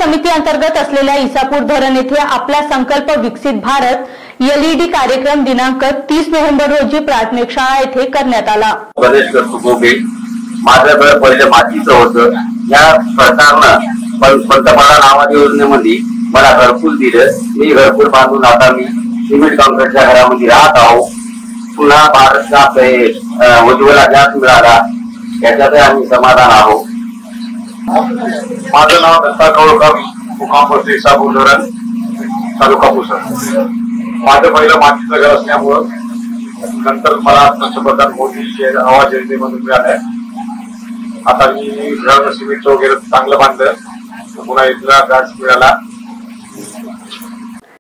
समिती अंतर्गत असलेल्या इसापूर धरण येथे आपला संकल्प विकसित भारत एलईडी कार्यक्रम दिनांक 30 नोव्हेंबर रोजी प्राथमिक शाळा येथे करण्यात आला। माझं घर पहिले मातीचं होतं। या सरकारनं पंतप्रधान आवास योजनेमध्ये मला घरकुल दिलं। मी घरकुल बांधून आता मी सिमेंट काँक्रीटच्या घरामध्ये राहत आहो। पुन्हा भारतचा उज्ज्वला गॅस मिळाला, याच्यातही आम्ही समाधान आहोत। माझं नाव दत्ता कवळकर, मुक्काम पोस्ट इसापूर धरण, तालुका पुसद। माझं पहिलं मातीचं घर असल्यामुळं नंतर मला पंतप्रधान मोदी आवास योजनेमधून मिळालंय। आता मी घर सिमेंट वगैरे चांगलं बांधलं, पुन्हा इथला गॅस मिळाला।